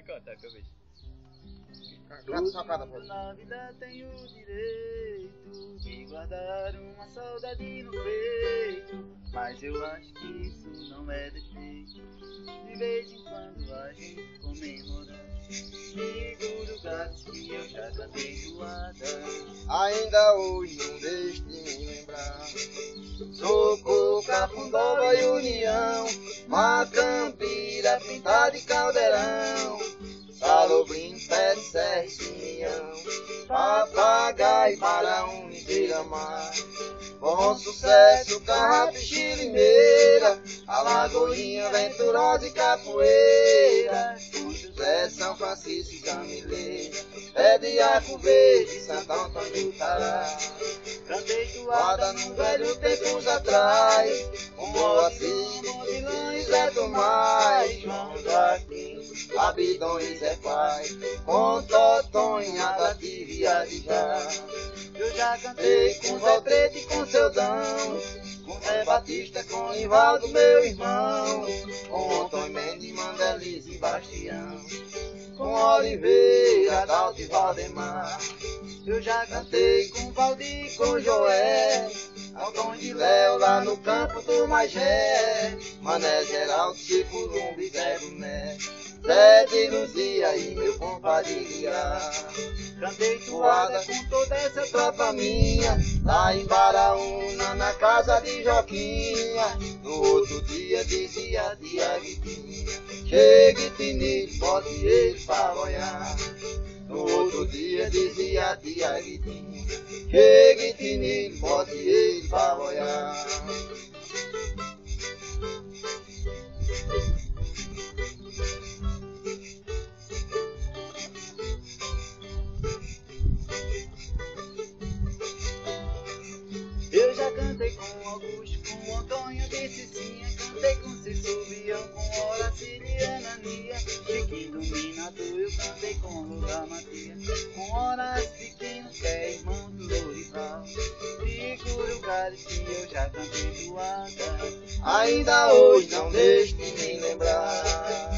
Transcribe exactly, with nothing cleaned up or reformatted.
Vai cantar, que eu vejo. Canta só cada Tudo na vida tem o direito de guardar uma saudade no peito, mas eu acho que isso não é defeito. De vez em quando a gente comemora, seguro gatos que eu já cantei zoada. Ainda hoje não deixe de me lembrar. Socorro, Cafundova e União, Macampira, Pintada e Caldeirão, Salobrinho, Pé de Serra e Simeão, Papagaio, Paraúna e Beira-Mar. Bom Sucesso, Carrapicho e Limeira, Alagoinha, Venturosa e Capoeira, São José, São Francisco e Camileira, Pé de Arco Verde, Santo Antônio do Pará. Cantei Guarda no velho tempos atrás, com Moacir, e Zé Tomás, João Joaquim, Abidão e Zé Pai, com Totonha, Tativa e Adijá. Eu já cantei Cantei com Zé Preto e com seu Dão, com Zé Batista, com Ivaldo, meu irmão, com Antônio Mendes, Mandelize e Bastião, com Oliveira, Dalto e Valdemar. Eu já Cantei com Valdir, com Joé, Aldão de Léo lá no campo do Magé, Mané Geraldo, Chico Lumbi, Zé Boné, Zé de Luzia e meu compadre Guiá. Cantei Toada com toda essa tropa minha, lá em Baraúna, na casa de Joquinha. No outro dia dizia tia Guitinha, chegue Tinite, bote ele pra olhar. No outro dia dizia tia Guitinha, chegue Tinite, bote ele pra olhar. Eu já cantei com Augusto, com Antônio de Cicinha, cantei com Cício Bião, com Horácio e Anania, Chiquinho Dominador, eu cantei com Lula Matias, com Horácio Pequeno, que é irmão do Lourival, Figura o Gales que eu já cantei zoada. Ainda hoje não deixe de me lembrar.